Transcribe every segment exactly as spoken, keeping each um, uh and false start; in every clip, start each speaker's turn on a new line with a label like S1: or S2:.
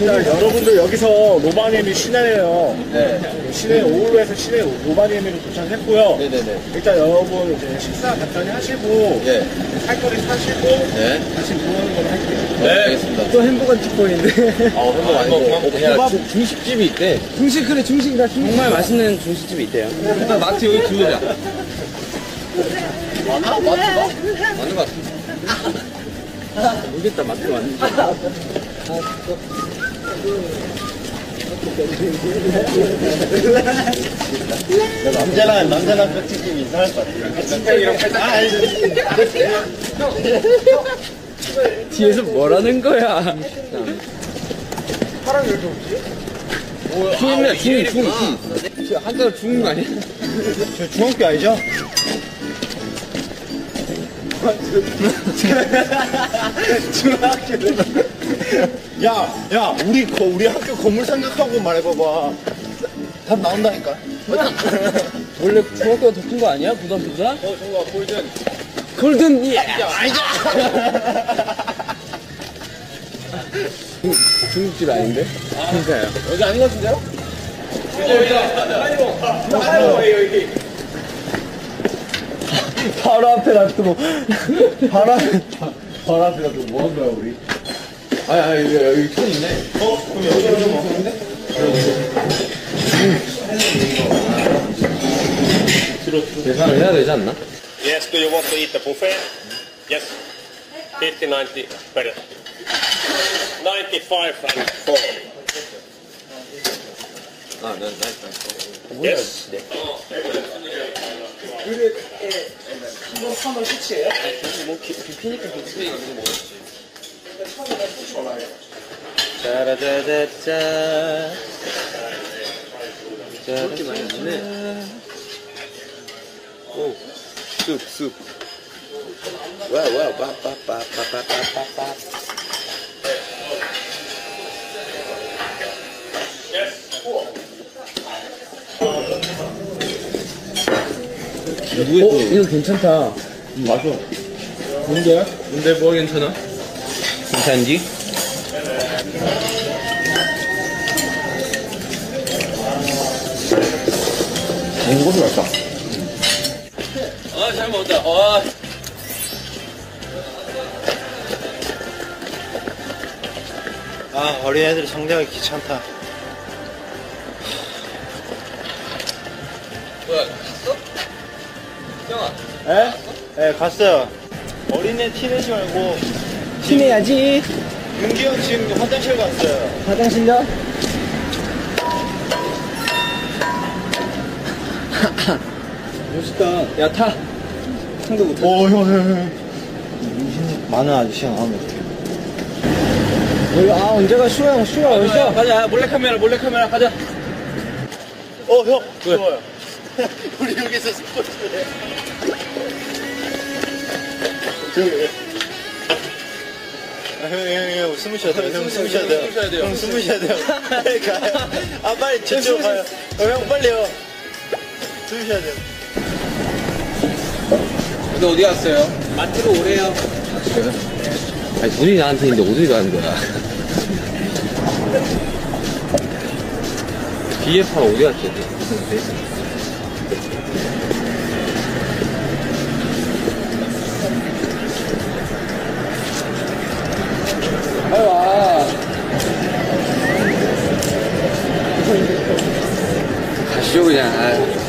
S1: 일단 여러분들 여기서 로바니엠이 시내예요. 네. 시내 오울로에서 시내 로바니엠으로 도착했고요. 네네네. 일단 여러분 이제 식사 간단히 하시고 네. 살거리 사시고 네. 다시 들어오는 걸로 할게요.
S2: 네. 알겠습니다.
S3: 또 햄버거 특보인데.
S2: 아, 햄버거 아니고 그냥 중식집이 있대.
S3: 중식 그래 중식이다. 중식.
S4: 정말 맛있는 중식집이 있대요.
S2: 일단 마트 여기 들르자. 맞나? 마트가? 맞는 것 같은데.
S4: 모르겠다, 마트 맞는지.
S1: 남자랑 남자랑 같이 이상할 것 같아.
S4: 뒤에서 뭐라는 거야?
S3: 파랑 열도 없지?
S4: 중이네, 중, 중, 중. 한자로 죽는 거 아니야?
S1: 저 중학교 아니죠? 중학교. 야, 야, 우리 거, 우리 학교 건물 생각하고 말해봐봐. 답 나온다니까.
S4: 원래 중학교가 더 큰 거 아니야? 고등학교보다?
S2: 어, 저거 골든.
S4: 골든, 예!
S1: 아니죠.
S4: 중국집 아닌데? 그러니까요.
S2: 여기 아닌 것 같은데요? 여기, 여기.
S1: 바로 앞에 놔두고. 바로 앞에, 바로 앞에 놔두고 뭐 하는 거야, 우리?
S2: 아니, 아니, 여기, 여기 천 있네.
S1: 어? 그럼 여기 좀 먹는데?
S4: 계산을 해야 되지 않나?
S5: Yes, do you want to eat the buffet? Yes. fifty, ninety per. ninety-five and four.
S2: 아, 네, 네, 네.
S5: Yes.
S3: 이거 삼월 끝이에요?
S4: 뭐, 비피니까 괜찮아.
S2: 짜라자자자.
S4: 그렇게 많이 주네.
S2: 오, 쑥, 쑥. 와, 와, 빠, 빠, 빠, 빠, 빠, 빠, 빠, 빠.
S4: 어, 이거 괜찮다.
S1: 맞아.
S4: 뭔데요?
S2: 근데 뭐가 괜찮아?
S4: 괜찮지?
S1: 이것도 맛있다.
S2: 아, 잘 먹었다. 아.
S1: 아, 어린애들이 상대하기 귀찮다.
S2: 뭐야, 갔어? 형아.
S1: 에? 예, 갔어요. 어린애 티내지 말고.
S3: 티내야지.
S1: 윤기 형 지금 화장실 갔어요.
S3: 화장실요?
S4: 멋있다. 야, 타. 상도 못해.
S1: 오, 형, 형, 형. 무슨 많은 아저씨가 나오면 어떡해.
S3: 여기, 아, 언제가 슈가 형, 슈가 어딨어?
S2: 가자, 몰래카메라, 몰래카메라, 가자.
S1: 어, 형. 좋아요. 우리 여기서 스포츠 해. 저기. 아, 형, 형, 형, 숨을 쉬어야 돼요. 형, 숨을 쉬어야 돼요.
S2: 숨을 쉬어야 돼요.
S1: 형, 숨을 쉬어야 돼요. 빨리 가요. 아, 빨리 저쪽으로 가요. 어, 형, 빨리요. 숨을 쉬어야 돼요.
S2: 근데 어디 갔어요?
S4: 마트로 오래요. 아니, 돈이 나한테 있는데 어디 가는 거야? 비에프가 어디 갔지? 빨리 와. 가시오, 그냥. 아유.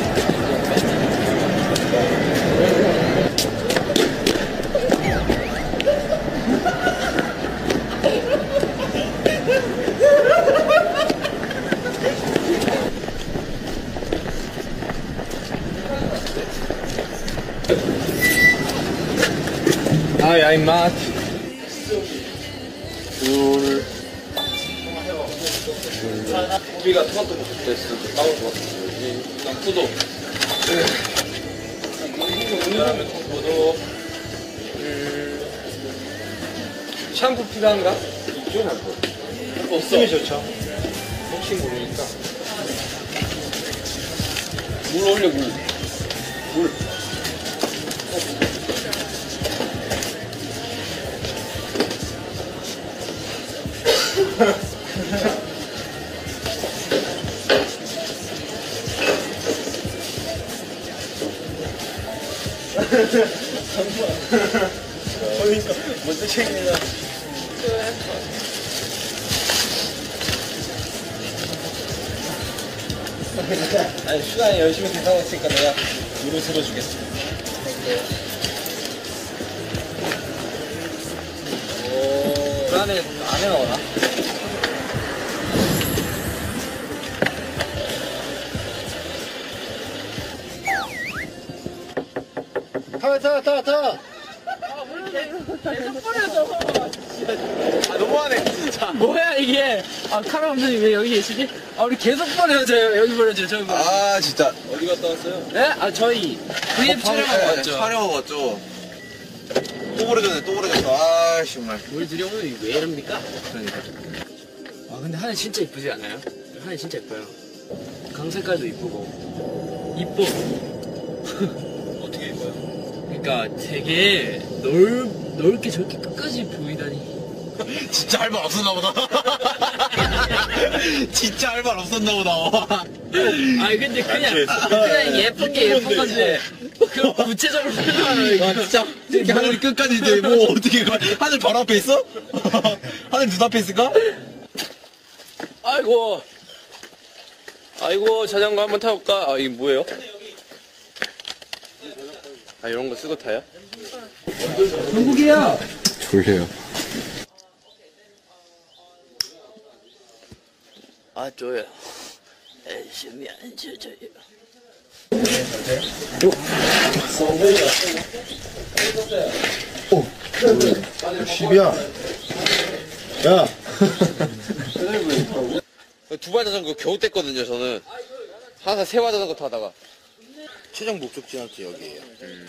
S4: 아, 야, 임마. 둘.
S2: 우리가 토마토 먹을 때 쓰고 빵을 좋았어. 난 포도. 그다음에 포도. 음. 샴푸 필요한가? 있죠, 샴푸. 없어.
S1: 숨이 좋죠.
S2: 혹시 모르니까. 물 올려, 물. 물.
S3: 그러니까 먼저 챙기나. 아니 슈가이 열심히 계산하고 있으니까 내가 물을 들어주겠어. 오. 그 안에 안에 넣어라. 타, 타, 타, 타!
S4: 아, 너무하네, 진짜.
S6: 뭐야 이게? 아 카메라 감독님 왜 여기 계시지? 아 우리 계속 버려져요. 여기 버려져요. 저기 버려져요.
S2: 아, 진짜.
S3: 어디 갔다 왔어요?
S6: 네? 아 저희 브이앱 촬영하고 왔죠.
S2: 촬영하고 왔죠. 또 버려졌네, 또 버려졌어. 아, 정말.
S6: 물 들여오면 왜 이럽니까? 그러니까. 아 근데 하늘 진짜 이쁘지 않아요? 하늘 진짜 이뻐요. 강 색깔도 이쁘고 이뻐.
S3: 어떻게 입어요?
S6: 그러니까 되게 넓 넓게 저렇게 끝까지 보이다니.
S2: 진짜 할 말 없었나 보다. 진짜 할 말 없었나 보다.
S6: 아니 근데 그냥 그냥 예쁜 게 예쁜 건데 그 구체적으로 설명하는
S2: 아, 진짜. 이렇게 하늘이 끝까지 있는데, 뭐, 어떻게, 가- 하늘 바로 앞에 있어? 하늘 눈앞에 있을까?
S4: 아이고. 아이고, 자전거 한번 타볼까? 아, 이게 뭐예요? 아, 이런 거 쓰고 타요?
S6: 한국이야.
S2: 졸려요.
S6: 아 좋아요. 열심히 앉아줘요.
S3: 십이야. 야.
S4: 두발 자전거 겨우 뗐거든요, 저는. 항상 세발 자전거 타다가.
S2: 최종 목적지는 여기에요.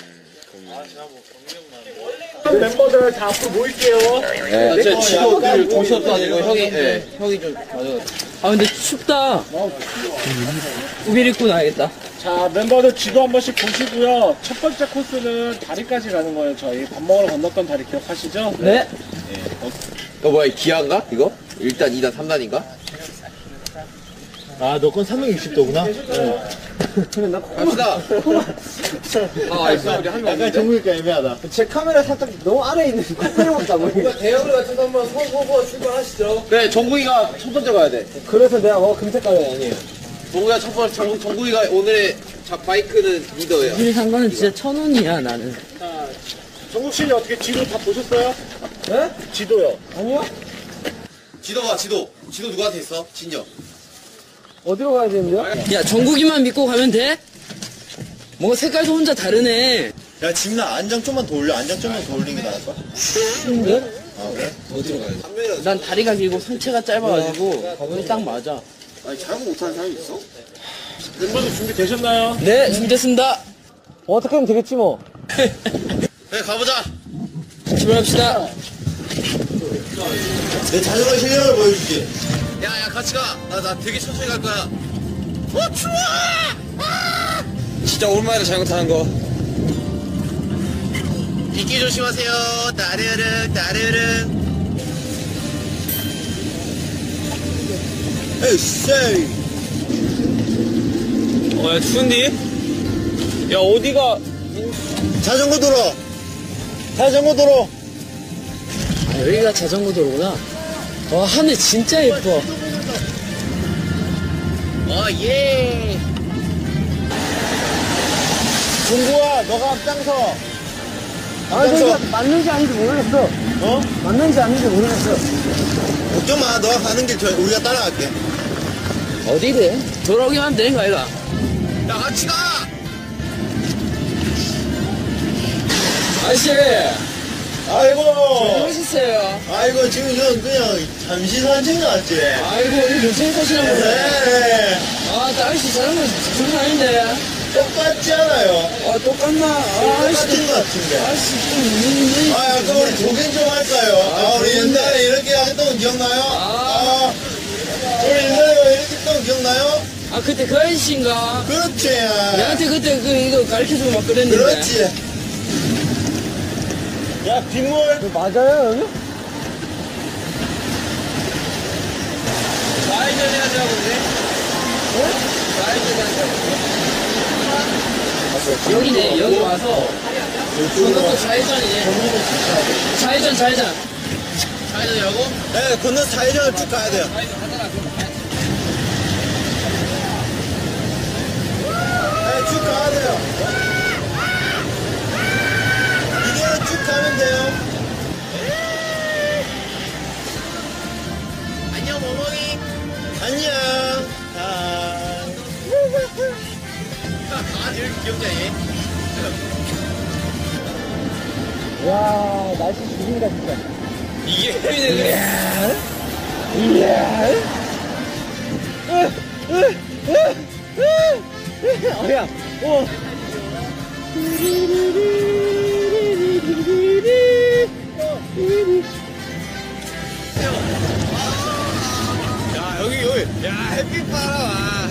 S1: 멤버들 다 앞으로 모일게요.
S4: 네, 제 친구들 도시업도 아니고 형이, 네, 형이 좀 가져가.
S6: 아 근데 춥다. 우비를 입고 나야겠다.
S1: 자, 멤버들 지도 한 번씩 보시고요. 첫 번째 코스는 다리까지 가는 거예요. 저희 밥 먹으러 건넜던 다리 기억하시죠?
S6: 네.
S4: 어, 뭐야, 기아인가? 이거? 일 단, 이 단, 삼 단인가?
S3: 아, 너 건 삼백육십 도구나?
S4: 갑시다. 아, 알겠어. 우리 한명
S3: 약간 정보니까 애매하다. 제 카메라 살짝 너무 아래에 있는 코코넛 보이네.
S6: 대형으로 같은 거 한번 서보고 출발하시죠.
S4: 네, 정국이가 첫 번째 가야 돼.
S3: 그래서 내가 뭐 금색깔이 아니에요.
S4: 정국이가 첫 번째, 정, 정국이가 오늘의 자, 바이크는 리더예요.
S6: 우리 산 거는 진짜 천 원이야 나는.
S1: 정국 씨는 어떻게 지도 다 보셨어요?
S3: 네?
S1: 지도요.
S3: 아니요?
S2: 지도가, 지도. 지도 누구한테 있어? 진영.
S3: 어디로 가야 되는데요?
S6: 야 정국이만 믿고 가면 돼? 뭔가 색깔도 혼자 다르네.
S2: 야, 지민아, 안장 좀만 더 올려. 안장 좀만 더 올리는 게 나을까?
S6: 근데?
S2: 아, 그래? 어디로 가야 돼?
S6: 난 다리가 길고 상체가 짧아가지고 가격이 딱 맞아.
S2: 아니, 잘못 못하는 사람이 있어?
S1: 멤버들 준비되셨나요?
S6: 네 준비됐습니다.
S3: 어떻게 하면 되겠지 뭐.
S2: 그래, 가보자.
S6: 출발합시다.
S2: 내 자전거 실력을 보여줄게. 야, 야, 같이 가. 나, 나 되게 천천히 갈 거야. 어, 추워! 아! 진짜 오랜만에 자전거 타는 거. 빗길 조심하세요. 따르릉, 따르릉. 에이씨.
S4: 어, 야, 추운디? 야, 어디가?
S2: 자전거 도로. 자전거 도로.
S6: 아, 여기가 자전거 도로구나. 와 하늘 진짜 예뻐.
S2: 어, 예.
S3: 종구야, 너가 앞장서. 아,
S2: 앞장서.
S3: 저기 맞는지 아닌지 모르겠어. 어? 맞는지 아닌지 모르겠어.
S2: 걱정 마. 너가 가는 길 저, 우리가 따라갈게.
S6: 어디래? 돌아오기만 하면 되는 거 아이가?
S2: 야, 같이 가.
S6: 아저씨
S2: 아이고.
S6: 멋있어요.
S2: 아이고, 지금 이건 그냥 잠시 산책 나왔지.
S6: 아이고 오늘 요즘 사시나 보네.
S2: 네.
S6: 아 아저씨 자전거 장난 아닌데.
S2: 똑같지 않아요?
S6: 아 똑같나? 아 아저씨
S2: 똑같은 것 같은데.
S6: 아저씨 좀 있는데.
S2: 아, 약간 우리 조깅 좀 할까요? 아, 우리 옛날에 이렇게 했던 거 기억나요? 아, 우리 옛날에 이렇게 했던 거 기억나요?
S6: 아 그때 그 아저씨인가?
S2: 그렇지.
S6: 내한테 그때 그 이거 가르쳐주고 막 그랬는데.
S2: 그렇지. 야, 빗물.
S3: 맞아요, 여기?
S6: 좌회전 해야 되라고 그래? 어? 좌회전 해야 되라고. 여기네 여기 와서 건너서 좌회전이네. 좌회전, 좌회전. 좌회전이라고?
S2: 네, 건너서 좌회전을 쭉 가야 돼요. 네, 쭉 가야 돼요. 이대로 쭉 가면 돼요. 안녕, 멍멍이. 안녕. 아. 아, 이렇게 귀엽다, 얘.
S1: 와, 날씨 죽인다, 진짜.
S2: 이게 혜민이네.
S1: 이야. 어야. 어.
S2: 야, 여기, 여기. 야, 햇빛 봐라.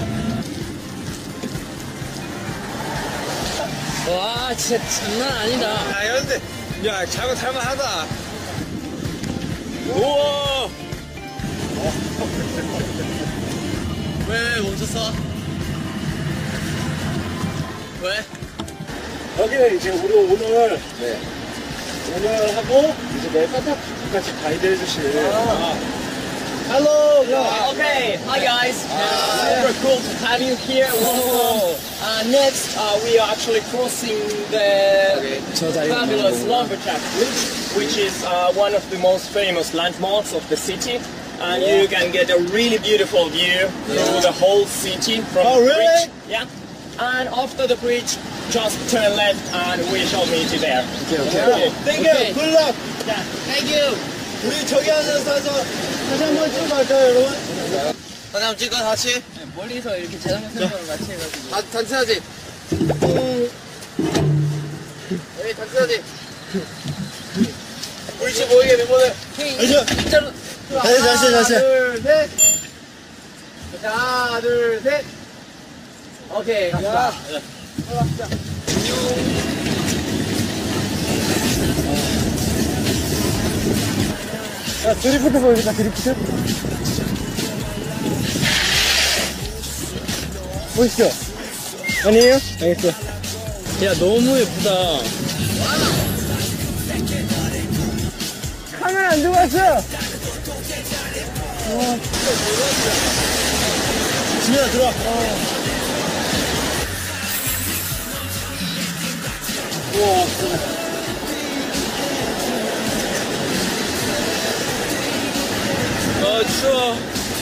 S6: 와, 진짜 장난 아니다.
S2: 야, 이런데. 야, 잘못 살만하다. 우와. 왜 멈췄어? 왜?
S1: 여기는 이제 우리 오늘 오늘 하고 이제 내일 산타까지 가이드 해주실. Hello.
S6: Okay, hi guys. Uh, super cool to have you here. Whoa. Uh, next, uh, we are actually crossing the fabulous Lumberjack Bridge, which is uh, one of the most famous landmarks of the city. And you can get a really beautiful view through the whole city from
S2: Oh,
S6: the
S2: really?
S6: bridge. Yeah. And after the bridge, just turn left and we shall meet you there. Okay, okay.
S2: Thank you. Good luck.
S6: Yeah. Thank you.
S2: 우리 저기 앉아서 다시 한번 찍고 갈까요, 여러분? 다시 한번 찍어, 같이.
S6: 멀리서 이렇게 자전거 생각을 같이 해가지고.
S2: 다, 단체 사진. 여기 단체 사진. 우리 집 모이게 멤버들.
S6: 진짜로.
S2: 다시, 다시, 다시.
S6: 하나, 둘, 셋. 하나, 둘, 셋. 오케이, 갑시다.
S1: 야, 드리프트 보여줄까, 드리프트? 보이시죠? 아니에요? 알겠어.
S6: 야, 너무 예쁘다.
S1: 카메라 안 들어갔어!
S2: 지민아, 들어와.
S6: 어, 추워.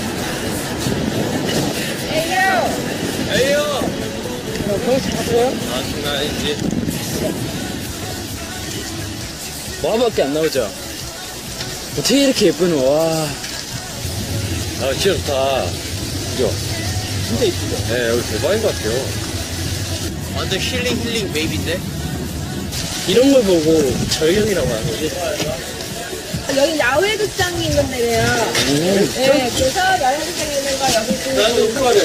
S6: 에이요! 에이요!
S1: 경치 봤어요?
S6: 아, 장난 아니지. 와밖에 안 나오죠? 어떻게 이렇게 예쁘노, 와.
S4: 아, 진짜 좋다. 그죠?
S6: 진짜 이쁘죠?
S4: 네, 여기 대박인 것 같아요.
S2: 완전 힐링, 힐링 베이비인데?
S6: 이런 걸 보고 절경이라고 하는 거지.
S7: 여기 야외 극장이 있는 데래요. 네, 그래서 야외 극장이 있는 거 여기 그
S6: 나도 오프가래.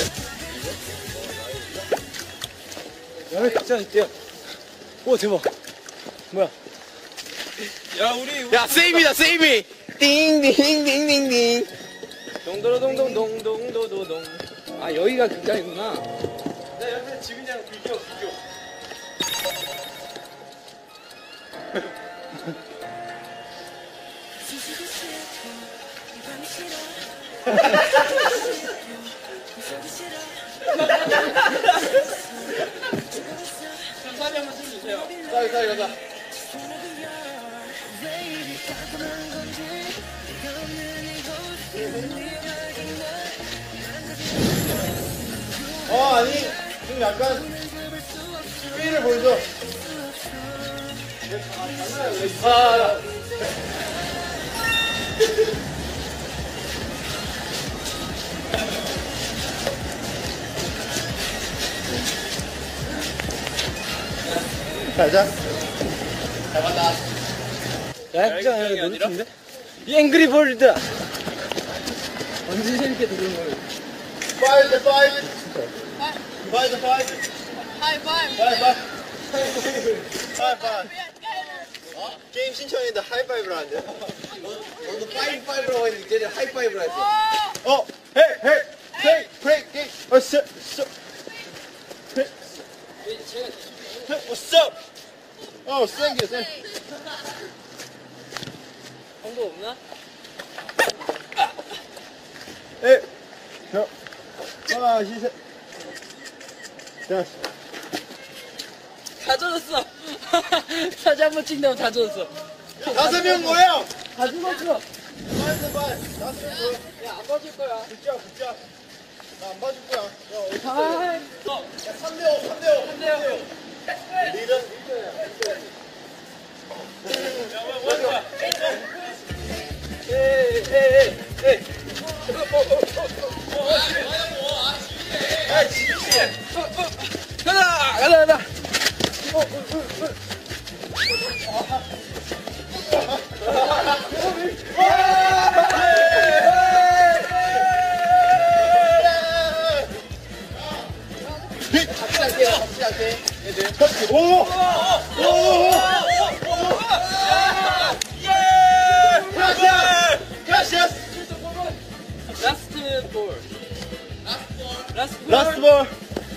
S1: 야외 극장 있대요. 오, 대박. 뭐야?
S6: 야, 우리.
S2: 야, 세이비다, 세이비! 띵띵띵띵띵.
S6: 동도로동동동동도도동. 아, 여기가 극장이구나.
S2: 나 옆에 지민이랑 비교, 비교.
S6: 사진 한번 찍어주세요.
S2: 가자, 가자, 가자. 어, 아니, 좀 약간, 스피를 보여줘. 아, 가자.
S1: 야외극장 여기 너무 좋은데? 앵그리버드!
S6: 언제 재밌게 들은 거예요?
S2: 파이브, 파이브. 파이브, 파이브.
S7: 하이파이브.
S2: 파이브, 파이브. 파이브. 어? 게임 신청했는데 하이파이브를 하는데? 너도 파이브, 파이브라고 했는데 쟤네 하이파이브를 했어. 어, 헤이, 헤이, 헤이, 브레이크, 헤이, 어, 쎄, 쎄. 헤이, 헤이, what's up? 어, 땡큐, 땡큐.
S6: 정도 없나?
S2: 에, 저, 하나, 시세. 자,
S6: 다 젖었어. 사진 한번 찍다가 다 젖었어.
S2: 다섯 명 뭐야?
S6: 다 젖었어.
S2: 빨리, 빨리. 다섯 명 뭐야?
S6: 야, 안 봐줄 거야.
S2: 붙자, 붙자. 나 안 봐줄 거야. 야, 어디 있어?
S6: 아,
S2: 야, 삼 대 오, 삼 대 오.
S6: 안 돼요.
S2: 리더, 리더야.
S6: 에이, 에이, 에이. 가자, 가자, 가자.
S2: 오! 오! Gracias!
S6: 라스트 볼. 라스트 볼.
S2: 라스트 볼!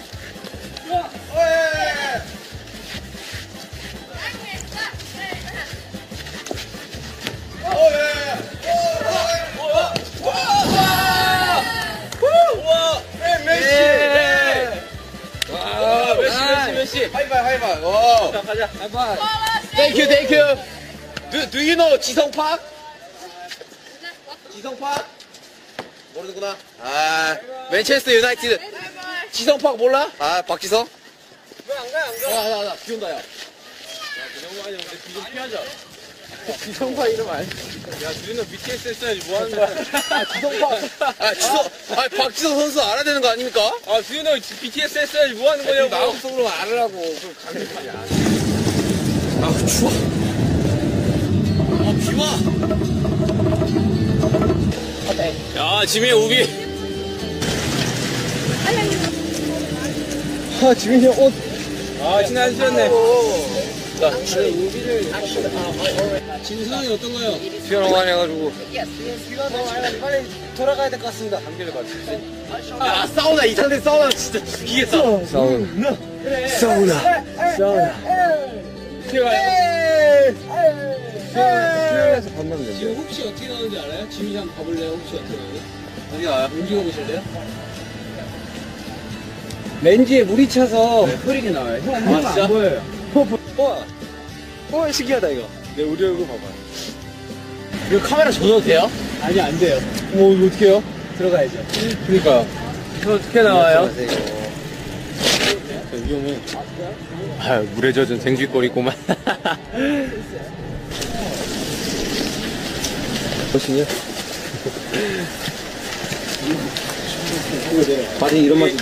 S6: 와, 메시, 메시, 메시.
S2: 하이파이, 하이파이. 오.
S6: 자, 가자. 하이파이.
S2: 땡큐, 땡큐. Do, do you know 지성팍? 지성팍? 모르는구나. 아, 맨체스터 유나이티드. 지성팍 몰라? 아, 박지성?
S6: 왜 안 가, 안 가?
S2: 야, 야, 야, 비 온다, 야.
S6: 너무 많이 오는데 비좀 피하자.
S2: 지성팍 이름 알지?
S6: 야, 누리는 비티에스 했어야지 뭐 하는 거야?
S2: 아, 지성팍. 아, 지성, 아, 박지성 선수 알아야 되는 거 아닙니까?
S6: 아, 두윤아 비티에스 했어야지 뭐 하는 거냐고.
S2: 마음속으로 알으라고. 좀 강력하게. 아, 추워. 아, 비 와.
S6: 야, 지민이 우비.
S2: 아, 지민이 형 옷.
S6: 아, 진짜 안 싫었네. 자,
S4: 진수형이 어떤 거요?
S2: 비가 너무 많이 해가지고.
S4: 비가 너무 많이 나서 빨리 돌아가야 될 것 같습니다. 감기를 받을 수 있어요.
S2: 아, 사우나, 이 상태 사우나 진짜 죽이겠다.
S4: 사우나.
S2: 사우나. 사우나.
S4: 수영에서 만나면
S3: 지금
S4: 된대요.
S3: 혹시 어떻게 나오는지 알아요? 지민이 한번 가볼래요? 혹시 어떻게 나오는지?
S2: 어디 가요?
S3: 움직여 보실래요?
S4: 렌즈에 물이 차서 흐리게 나와요. 형, 형
S2: 진짜?
S4: 안 보여요. 와, 와, 신기하다, 이거.
S2: 네, 우리 얼굴 봐봐요. 이거 카메라 줘도 돼요?
S4: 아니, 안 돼요.
S2: 뭐, 이거 어떻게 해요?
S4: 들어가야죠.
S2: 그니까요. 이거 어떻게 나와요?
S4: 위험해.
S2: 아, 물에 젖은 생쥐꼴이구만.
S4: 멋있냐? 바지 이런 맛이.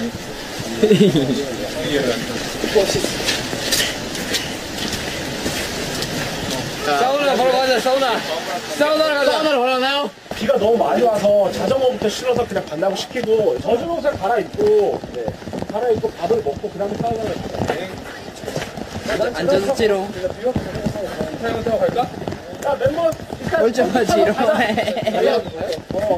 S6: 사우나 바로 가자, 사우나. 사우나를 가자.
S2: 사우나를 가나요?
S1: 비가 너무 많이 와서 자전거부터 실어서 그냥 간다고 시키고 젖은 옷을 갈아입고 네. 갈아입고 밥을 먹고 그 다음에 사우나를 가자.
S6: 앉아서 찌롱.
S1: 사우나 타고 갈까? 야 멤버 일단
S6: 멀쩡하지, 이러네.
S1: 어.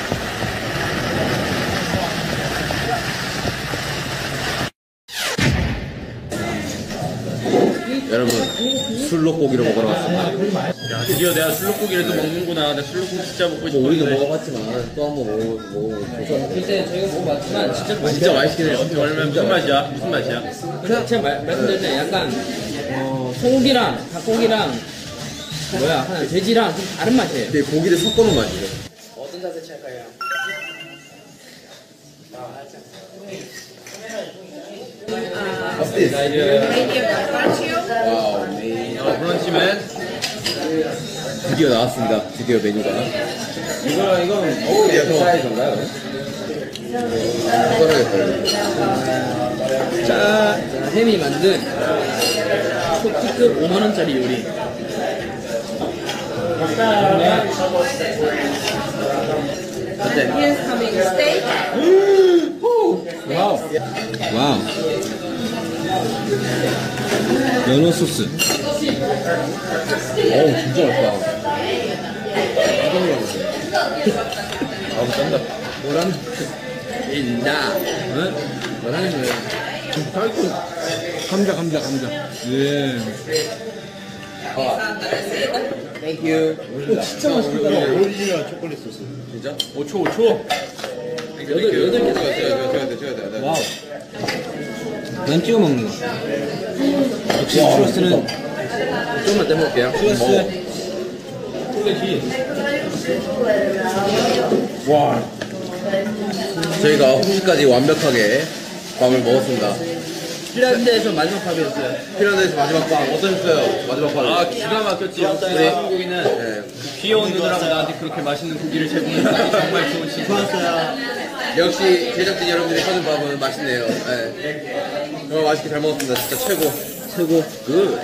S4: 여러분, 술록고기를 먹으러 왔습니다.
S6: 야, 드디어 내가 술록고기를 또 먹는구나. 나 술록고기 진짜 먹고
S4: 뭐,
S6: 싶어.
S4: 우리도 먹어봤지만, 또 한 번 먹어, 먹어보고.
S6: 글쎄, 저희가 먹어봤지만 진짜 맛있어.
S4: 진짜 맛있긴 해요.
S6: 어떻게 말하면 무슨 맛이야? 무슨 맛이야?
S8: 그냥 제가 말, 말씀드렸잖아요. 약간 어, 소고기랑 닭고기랑 뭐야 하나 돼지랑 좀 다른 맛이에요.
S4: 근데 고기를 섞어놓은 맛이에요.
S8: 어떤 자세 취할까요?
S4: 와우, 메인. 어, 브런치맨. 드디어 나왔습니다. 드디어 메뉴가. 이거랑 이건 어우, 예뻐. 사이즈인가요?
S8: 자, 자, 햄이 만든 초특급 오만 원짜리 요리.
S7: Here's coming steak.
S4: 와우. 와우. 연어 소스. 어우, 진짜 맛있다. 아우, 짠다.
S8: 뭐라는 인다. 응? 뭐라는 거야?
S4: 깔끔.
S3: 감자, 감자, 감자. 예.
S4: Thank you.
S8: 오, 진짜 맛있겠다.
S1: 오리지널 초콜릿 소스.
S4: 진짜?
S3: 오 초, 오 초.
S8: 여덟, 여덟 개.
S4: 찍어야 돼, 찍어야 돼, 찍어야 돼.
S8: 와우. 난 찍어 먹는 거. 역시 추러스는
S4: 조금만 떼먹을게요.
S8: 추러스.
S3: 와.
S4: 저희가 혹시까지 완벽하게 밤을 먹었습니다.
S8: 핀란드에서 마지막 밥이었어요.
S4: 핀란드에서 마지막 밤 어떠셨어요? 마지막 밤.
S3: 아, 기가 막혔지. 우리 한국인은
S4: 네.
S3: 귀여운 누나라고 나한테 그렇게 맛있는 고기를 제공해주니 정말 좋은 친구.
S4: 역시 제작진 여러분들이 사준 밥은 맛있네요. 네. 정말 맛있게 잘 먹었습니다. 진짜 최고.
S8: 최고.
S4: 굿.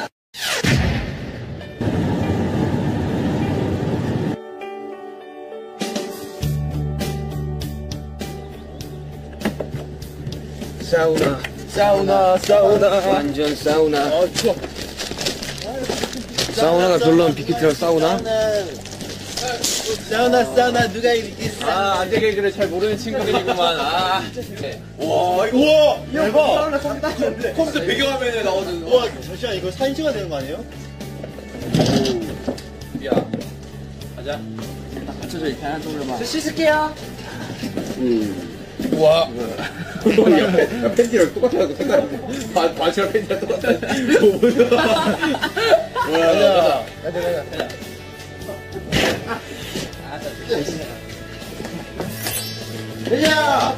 S4: 사우나, 사우나, 사우나.
S8: 완전 사우나.
S4: 어, 추워. 사우나가 별로는 빅히트랑 사우나?
S2: 사우나 사우나 누가 이기겠어?
S3: 아, 안 되게 그래. 잘 모르는 친구들이구만. 아.
S2: 와 이거 대박.
S1: 사우나 상당한데.
S2: 컴퓨터 배경화면에 나오는. 와 잠시만 이거 사진 찍어야 되는 거 아니에요?
S3: 야. 가자.
S8: 받쳐줘, 이렇게 하나 돌려봐.
S7: 씻을게요.
S4: 우와. 야, 팬티랑 똑같아가지고 색깔이. 바, 바지랑 팬티랑 똑같아.
S2: 뭐야? 가자.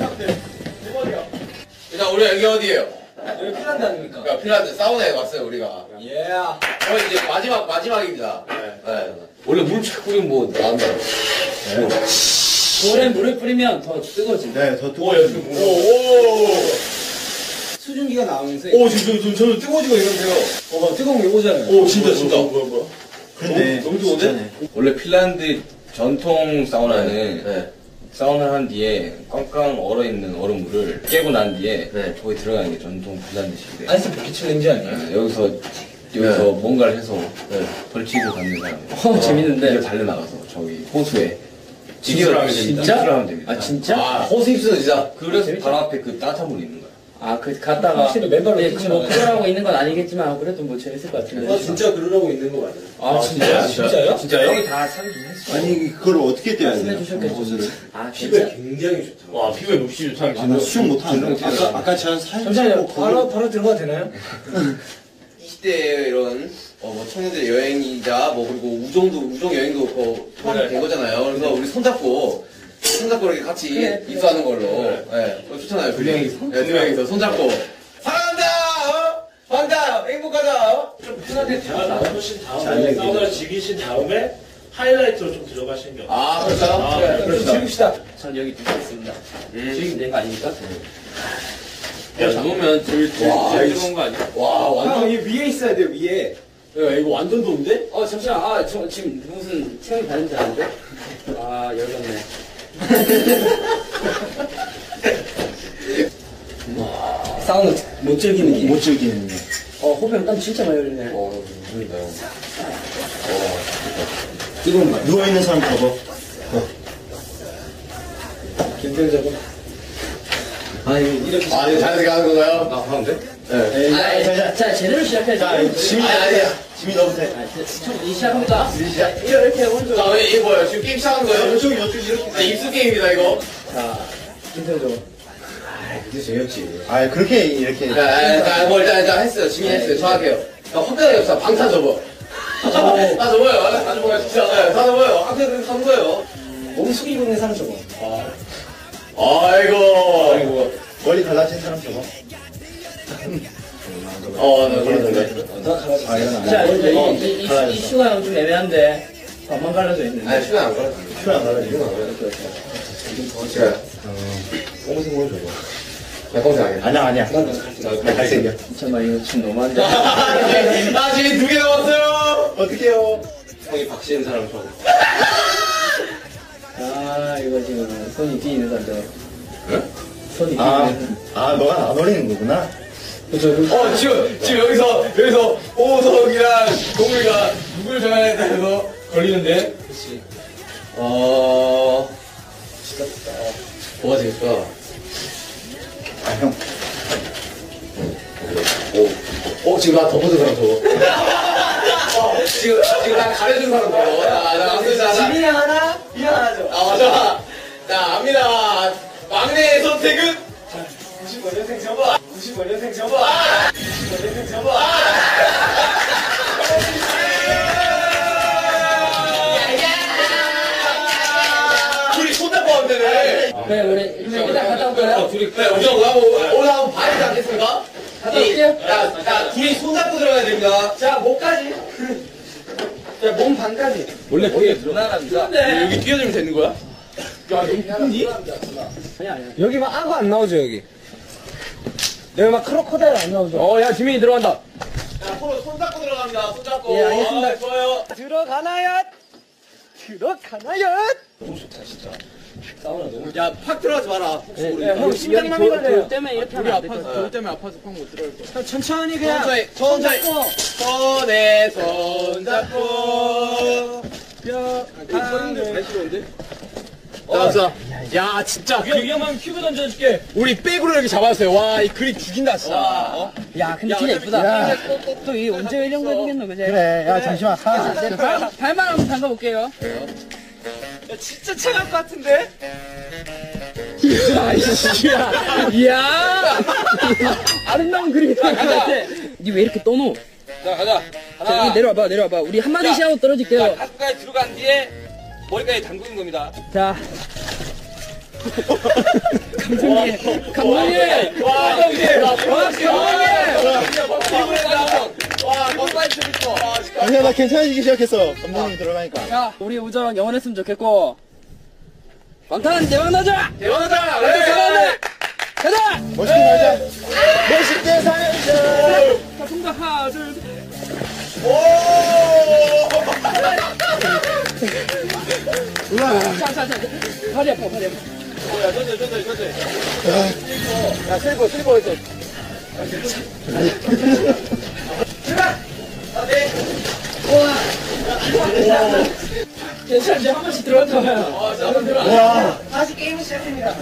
S4: 일단 우리 여기 어디예요?
S8: 여기 핀란드 아닙니까?
S4: 그러니까 핀란드 사우나에 왔어요 우리가.
S8: 예.
S4: 저희 이제 마지막 마지막입니다. 네. 원래 물 쫙 뿌리면 뭐 나온다.
S8: 볼에 물을 뿌리면 더 뜨거워진다.
S2: 네, 더 뜨거.
S8: 수증기가 나오면서
S3: 오, 지금 좀 저는 뜨거워지고 있는데요.
S8: 어, 뜨거운 게 오잖아요.
S3: 오, 진짜, 진짜.
S2: 근데
S3: 너무 좋은데?
S9: 원래 핀란드 전통 사우나는
S4: 네.
S9: 사우나를 한 뒤에 꽝꽝 얼어있는 얼음물을 깨고 난 뒤에
S4: 네.
S9: 거기 들어가는 게 전통 핀란드식인데
S8: 아이스 부키 챌린지 아니에요?
S9: 네, 여기서 여기서
S4: 네.
S9: 뭔가를 해서
S4: 네.
S9: 벌칙을 받는 사람
S8: 어, 재밌는데.
S9: 이걸 달려나가서 저기 호수에
S4: 진짜로
S9: 하면 됩니다.
S8: 진짜?
S9: 진짜로 하면 됩니다.
S8: 아, 진짜?
S4: 아, 호수 입수는 진짜.
S9: 그래서 바로 앞에 그 따뜻한 물이 있는 거야.
S8: 아, 그, 갔다가.
S3: 확실히 맨발로
S8: 네,
S3: 뛰지
S8: 뭐,
S3: 않아요.
S8: 그러라고 있는 건 아니겠지만, 그래도 뭐 재밌을 것 같은데.
S3: 진짜 그러라고 있는 거 맞아요.
S8: 아, 진짜요?
S3: 진짜요?
S8: 진짜요? 형이 다 사진 좀 했어.
S2: 아니 그걸 어떻게 떼야 돼요?
S8: 말씀해주셨겠죠. 아,
S3: 피부에
S8: 진짜?
S3: 굉장히 좋다. 와, 피부에 묵시 좋다는
S2: 아, 나 수영 못하는데. 아까 아까 제가 사진
S8: 잠시만요.
S2: 찍고
S8: 바로, 바로 들어가도 되나요?
S4: 이십 대에 이런 어, 뭐 청년들의 여행이자 뭐 그리고 우정도 우정 여행도 뭐 포함이 된 거잖아요. 그래서 우리 손잡고 손잡고 이렇게 같이 입수하는 걸로. 네. 어, 좋잖아요. 두 명이서. 네, 두 명이서 손잡고 사랑한다. 어? 반다. 행복하다. 어?
S1: 편하게 대화 나눠보신 다음에 사우나를 즐기신 다음에 하이라이트로 좀 들어가시는 게 어때요?
S4: 아 그렇죠.
S1: 아,
S4: 네,
S1: 네,
S4: 그렇죠.
S8: 즐깁시다. 전 여기 두겠습니다. 즐기면 되는 거 아닙니까?
S9: 야, 누우면 제일 제일
S4: 와,
S9: 제일
S4: 이-
S9: 뜨거운 거 아니야?
S4: 와 완전
S3: 이 위에 있어야 돼요, 위에. 야, 이거 완전 좋은데?
S8: 어, 잠시만. 아, 저 지금 무슨 체험이 다른지 아는데? 아, 열받네. 사우나 못 즐기는 게.
S2: 못 즐기는 거.
S8: 어, 호흡에 땀 진짜 많이 흘리네.
S4: 어 좋습니다.
S8: 뜨거운 말.
S2: 누워 있는 사람 접어.
S8: 김병자고. 아니, 이렇게.
S4: 아 이거 자연스럽게 하는 건가요?
S9: 나 하는데?
S2: 에이,
S8: 아,
S2: 자,
S8: 자, 자, 제대로 시작해야죠.
S2: 자, 지민이
S4: 아니, 아니야.
S2: 지민이 넣으세요.
S8: 아, 자, 이 시작합니다. 자, 이렇게 오른쪽.
S4: 자 왜, 이거 뭐예요? 지금 게임 시작하는 거예요?
S2: 이쪽 이쪽 이렇게.
S4: 아, 입수 게임입니다 이거.
S8: 자, 김병자고.
S2: 이게 재밌지. 아 그렇게 이렇게.
S4: 자, 자, 뭐 일단 일단 했어요. 지민이 했어요. 정확해요. 나 확대하게 없어. 방탄 접어. 다 접어요. 다 접어요. 진짜. 네, 다 접어요. 확대하게 하는 거예요.
S8: 몸 숙이고 있는 사람 저거.
S4: 아이고. 아이고.
S2: 머리 달라진 사람 접어.
S4: 어, 네, 그렇던데.
S2: 아 이건 안
S8: 자,
S2: 돼.
S8: 이제
S2: 어,
S8: 이, 이, 이,
S2: 달라졌어.
S8: 이 시간 좀 애매한데, 반만 갈라져 있는데.
S4: 아니, 시간 안 걸려.
S2: 큐 안 달라지고.
S4: 제가. 꽁생물 줘봐. 나 꽁생 아니야.
S2: 아니야 아니야. 나 갈색이야.
S8: 잠깐만, 이거 지금 너무한데.
S4: 나 지금 두 개 남았어요.
S2: 어떡해요?
S9: 형이 박시는 사람 저.
S8: 아, 이거 지금 손이 뒤있는 사람들. 손이
S2: 아,
S8: 뒤있는.
S2: 아 너가 안 어리는 거구나.
S8: 그죠, 그
S4: 어, 지금, 지금 여기서, 여기서, 오석이랑 동물이가 누굴 정해야 돼서 걸리는데? 그치. 어, 뭐가 되겠까?
S2: 아 형.
S4: 어, 지금 나 덮어준 사람 저거. 어, 지금, 지금 나 가려준 사람 저거. 나, 나, 나.
S2: 지민이 하나, 미안 하죠.
S4: 아, 맞아. 자, 압니다. 막내의 선택은?
S2: 구십오 년생 접어. 구십오 년생 접어. 구십오 년생 접어.
S4: 둘이 손잡고 하면 되네.
S8: 그래, 우리 일단 갔다 올까요?
S4: 둘이, 그래, 우리 한번, 오늘 한번 봐야 되지 않겠습니까?
S8: 갔다 올게요.
S4: 야, 야, 둘이 손잡고 들어가야 됩니다.
S2: 자, 목까지. 자, 몸 반까지.
S3: 원래 거기에 들어가랍니다.
S4: 여기 뛰어들면 되는 거야?
S2: 여기 막 악어 안 나오죠, 여기? 여기 막 크로커다일 안 나오죠?
S3: 어, 야, 지민이 들어간다.
S4: 자, 서로 손잡고 들어갑니다. 손잡고.
S2: 예, 알겠습니다.
S4: 아, 좋아요.
S2: 들어가나요? 들어가나요?
S4: 야, 팍 들어가지 마라.
S2: 예, 형 심장마비 걸려요.
S8: 돌 때문에 이렇게 하면 안 될 것 같아.
S3: 때문에 아파서 팡 못 들어갈 거야.
S2: 형 천천히 그냥.
S4: 천천히, 천천히. 손에 손잡고.
S3: 잘 싫어온데?
S4: 자, 자. 야, 진짜.
S3: 그 위험하면 큐브 던져줄게. 우리 백으로 이렇게 잡았어요. 와, 이 그립 죽인다, 진짜. 어?
S8: 야, 근데 진짜 예쁘다. 또 이 언제 이런 거 해보겠노, 그제?
S2: 그래, 야, 잠시만. 하.
S8: 네, 발, 발만 한번 담가볼게요.
S2: 야, 진짜 차갈 것 같은데?
S8: 야, 이씨야. 이야. 아름다운 그림이다. 가자. 니 왜 이렇게 떠노?
S3: 자, 가자.
S8: 자, 여기 내려와봐, 내려와봐. 우리 한마디씩 하고 떨어질게요.
S3: 가슴까지 들어간 뒤에 머리까지 담그는 겁니다.
S8: 자. 감독님, 감독님!
S4: 와, 감독님! 와,
S8: 감독님!
S4: 와, 건반이 재밌어.
S2: 아니야, 나 괜찮아지기 시작했어. 감독님 들어가니까.
S8: 야, 우리 우정 영원했으면 좋겠고. 방탄 대박 나자!
S4: 대박 나자!
S8: 방탄 잘하네! 가자!
S2: 멋있게 살자. 멋있게 살자.
S8: 자, 동작 하나, 둘, 셋. 자, 자, 자. 발이 아파, 발이 아파.
S3: 야, 천천히, 천천히, 천천히.
S2: 야, 슬퍼, 슬퍼 했어.
S8: 괜찮아, 이제 한 번씩 들어갔다 와요.
S4: 어, 자, 한번 들어가.
S2: 와.
S8: 다시 게임을 시작합니다.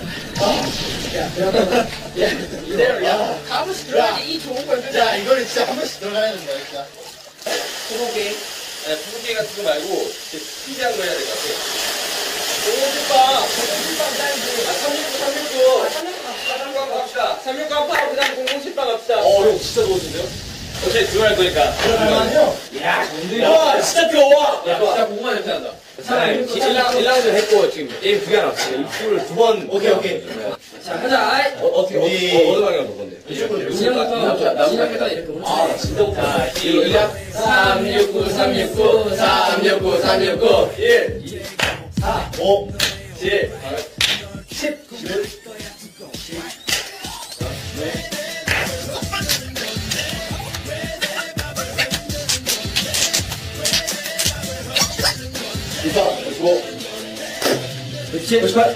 S4: 이대로, 야.
S8: 한 번씩 들어가야지 이 좋은 걸.
S2: 야, 이거는 진짜 한 번씩 들어가야 된다, 진짜.
S3: 소고기. 네, 소고기 같은 거 말고, 스피디한 거 해야 될 것 같아.
S4: 공공십방. 아, 삼육구, 삼육구.
S3: 삼육구 갑시다. 삼육구 한 파, 그 다음 공공십방 갑시다.
S4: 어, 형 진짜 좋으신데요?
S3: 어차피 들어갈 거니까.
S4: 와, 진짜 뜨거워!
S3: 야, 진짜 고구마 냄새 난다. 차라리 일 라운드 했고, 지금 게임 두 개 남았어. 입술을 두 번.
S4: 오케이, 오케이.
S8: 자, 가자.
S3: 어, 어떻게, 어, 어느 방향으로 볼 건데?
S8: 진영부터, 진영부터 이렇게 오른쪽.
S4: 아, 진짜 못하
S3: 시작.
S8: 삼육구, 삼육구,
S4: 삼육구, 삼육구, 일,
S8: 사,
S4: 오,
S3: 칠.
S8: 십.
S4: 이십사, 오십오,
S8: 그렇지.
S4: 오십팔.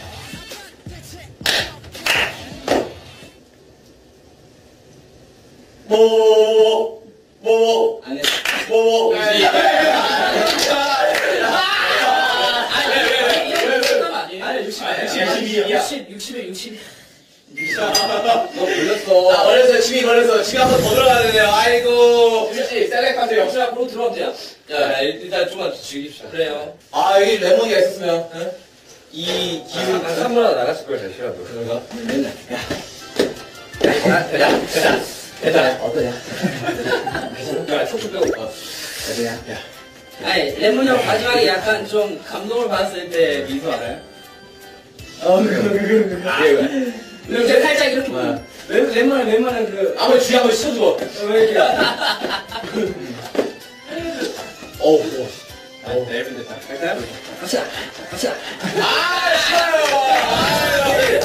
S4: 뭐, 뭐,
S8: 아니,
S4: 뭐,
S8: 아니, 육십, 육십, 육십에 육십.
S4: 너 걸렸어. 아, 걸렸어요. 침이 걸렸어. 침이 한 번 더 들어가야 되네요. 아이고. 그렇지. 셀렉하세요.
S8: 혹시 앞으로 들어가면 돼요?
S3: 야, 일단 좀만 즐깁시다.
S8: 그래요.
S4: 아, 여기 레몬이가 있었으면. 응? 이 기운.
S3: 한 삼 분 하나 나갔을 걸 잘 싫어도.
S4: 그런가? 야, 야, 야. 됐다. 어떠냐?
S3: 야, 촉촉 빼고. 어.
S4: 어떠냐? 야.
S8: 아니, 레몬 형 마지막에 약간 좀 감동을 받았을 때 미소 알아요?
S4: 어, 그거, 그거, 그거. 왜, 왜?
S8: 이렇게 살짝 이렇게.
S4: 네.
S8: 레- 레몬은 레몬은 그.
S4: 아무리 주위 한번 씻어줘.
S8: 왜 이렇게.
S4: 어우, 어.
S3: 아, 네 분 됐다. 갈까요?
S8: 갑시다. 갑시다.
S4: 아, 싫어요.